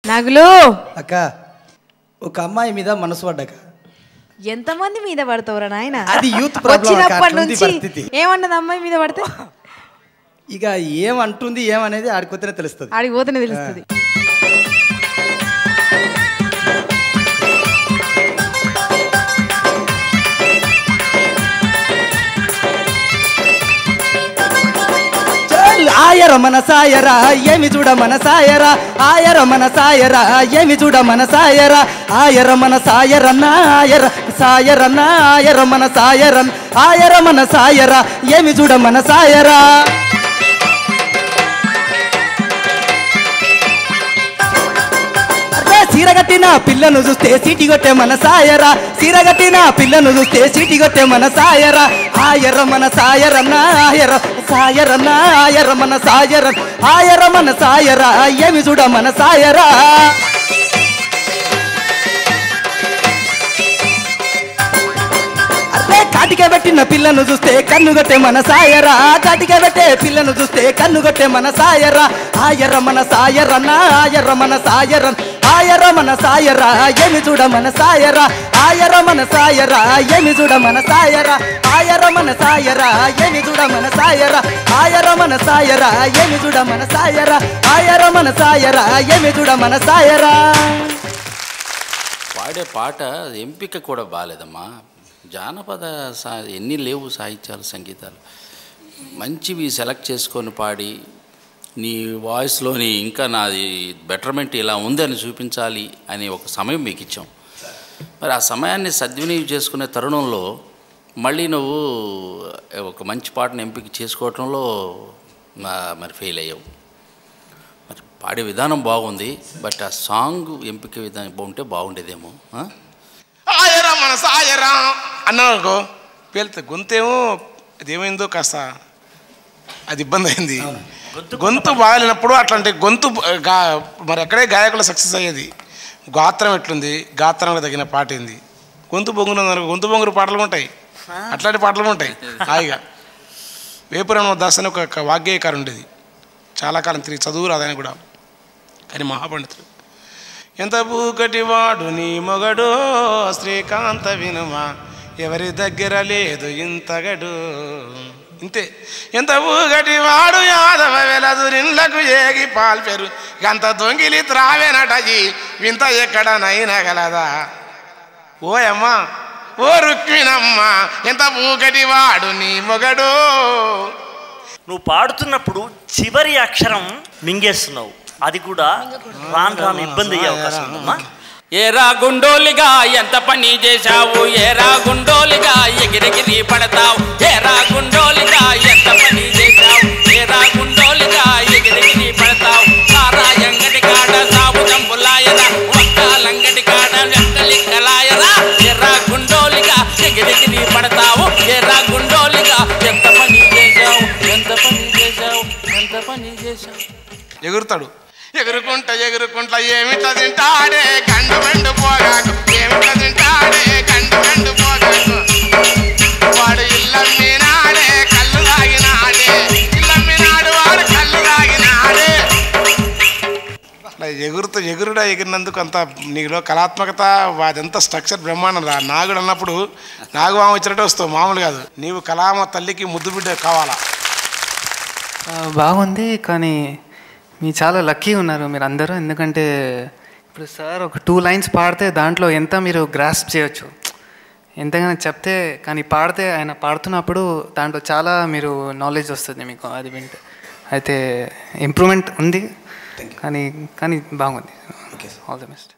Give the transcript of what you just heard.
నాగులు అక్క ఒక అమ్మాయి మీద మనసు పడ్డాక ఎంతమంది మీద పడతావురా నాయన? అది యూత్ ప్రాబ్లం వచ్చినప్పటి నుంచి ఏమన్నది అమ్మాయి మీద పడితే? ఇక ఏమంటుంది ఏమనేది ఆడిపోతేనే తెలుస్తుంది. ఆడికి పోతేనే తెలుస్తుంది. ఆయర మన సాయరా ఏమి చూడ మన సాయరా ఆయర మన సాయరా ఏమి చూడ మన సాయరా ఆయర మన సాయరన్న ఆయర సాయరన్న ఆయర మన సాయరన్ ఆయర మన సాయరా ఏమి చూడ మన సాయరా సీరగట్టిన పిల్లను చూస్తే సీటి కొట్టే మన సాయరా సీరగట్టిన పిల్లను చూస్తే సీటి కొట్టే మన సాయరా ఆయర మన సాయరన్న ఆయర సాయరన్న ఆయర మన సాయరన్ ఆయర మన సాయరా ఏమి చూడ మన సాయరా కాటిక పెట్టిన పిల్లను చూస్తే కన్నుగొట్టే మన సాయరా కాటిక పెట్టే పిల్లను చూస్తే కన్నుగొట్టే మన సాయరా ఆయర మన సాయరన్న ఆయర మన సాయరన్ ఆయర మన సాయరా ఏమి చూడ మన సాయరా ఆయర మన సాయరా ఏమి చూడ మన సాయరా ఆయర మన సాయరా ఏమి చూడ మన సాయరా ఆయర మన సాయరా ఏమి చూడ మన సాయరా ఆయర మన సాయరా ఏమి చూడ మన సాయరా. పాడే పాట ఎంపిక కూడా బాలేదమ్మా. జానపద ఎన్ని లేవు సాహిత్యాలు సంగీతాలు మంచివి సెలెక్ట్ చేసుకొని పాడి నీ వాయిస్లోని ఇంకా నాది బెటర్మెంట్ ఇలా ఉందని చూపించాలి అని ఒక సమయం మీకు ఇచ్చాం. మరి ఆ సమయాన్ని సద్వినియోగం చేసుకునే తరుణంలో మళ్ళీ నువ్వు ఒక మంచి పాటను ఎంపిక చేసుకోవటంలో మరి ఫెయిల్ అయ్యావు. మరి పాడే విధానం బాగుంది, బట్ ఆ సాంగ్ ఎంపిక విధానం బాగుంటే బాగుండేదేమో. ఆయరా మన సాయరా అన్నానుకో పేలితే గొంతేమో అదేమైందో కాస్త అది ఇబ్బంది అయింది. గొంతు బాగాలేనప్పుడు అట్లాంటి గొంతు మరి ఎక్కడే గాయకులు సక్సెస్ అయ్యేది. గాత్రం ఎట్లుంది, గాత్రానికి తగిన పాట ఏంది. గొంతు బొంగులు గొంతు బొంగురు పాటలు ఉంటాయి, అట్లాంటి పాటలు ఉంటాయి. హాయిగా వేపురామ దాస్ అని ఒక వాగ్గేయకారు ఉండేది, చాలా కాలం తిరిగి చదువు రాదని కూడా, కానీ మహాపండితుడు. ఎంత పూకటి వాడు నీ మొగడో శ్రీకాంత వినుమా ఎవరి దగ్గర లేదు ఇంతగడు ఇంతే. ఎంత పూగటి వాడు యాదవ వెలదురిన్లకు ఏగి పాల్పెరు గంత దొంగిలి త్రావెనటజీ వింత ఎక్కడనైనా గలదా ఓయమ్మా ఓ రుక్మిణమ్మా ఎంత పూగటి వాడు నీ మొగడో. నువ్వు పాడుతున్నప్పుడు చివరి అక్షరం మింగేస్తున్నావు, అది కూడా రాను రాను ఇబ్బంది అయ్యే అవకాశం ఉందమ్మా. ఏరా గుండోలిగా ఎంత పని చేశావు, ఏరా గుండోలిగా ఎగిరెగిరి పడతావు, ఏరా గుండోలిగా ఎంత పని చేశావు, ఏరా గుండోలిగా ఎగిరెగిరి పడతావు. సారాయంగటి కాడ సాగు జంపులాయరా ఒక్కలంగటి కాడ లెక్కలిక్కలాయరా ఎర్రా గుండోలిగా ఎగిరెగిరి పడతావు, ఎర్రా గుండోలిగా ఎంత పని చేశావు, ఎంత పని చేశావు, ఎంత పని చేశావు. ఎగురుతాడు ఎగురుకుంటా ఎగురుకుంటా ఏమిట్లా తింటాడే గండు మెండు పోగాకు ఏమిట్లా తింటాడే గండు మెండు పోగాకు వాడు ఇల్లమ్మినాడే కళ్ళు తాగినాడే ఇల్లమ్మినాడు వాడు కళ్ళు తాగినాడే. అట్లా ఎగురుడా ఎగిరినందుకు అంత నీలో కళాత్మకత అదంతా స్ట్రక్చర్ బ్రహ్మాండం రా. నాగుడు అన్నప్పుడు నాగువామ వచ్చినట్టే వస్తావు, మామూలు కాదు. నీవు కళామ తల్లికి ముద్దు బిడ్డ కావాలా. బాగుంది, కానీ మీరు చాలా లక్కీ ఉన్నారు మీరు అందరూ. ఎందుకంటే ఇప్పుడు సార్ ఒక 2 లైన్స్ పాడితే దాంట్లో ఎంత మీరు గ్రాస్ప్ చేయొచ్చు, ఎంతగానో చెప్తే, కానీ పాడితే ఆయన పాడుతున్నప్పుడు దాంట్లో చాలా మీరు నాలెడ్జ్ వస్తుంది మీకు. అది వింటే అయితే ఇంప్రూవ్మెంట్ ఉంది, కానీ బాగుంది. All the best.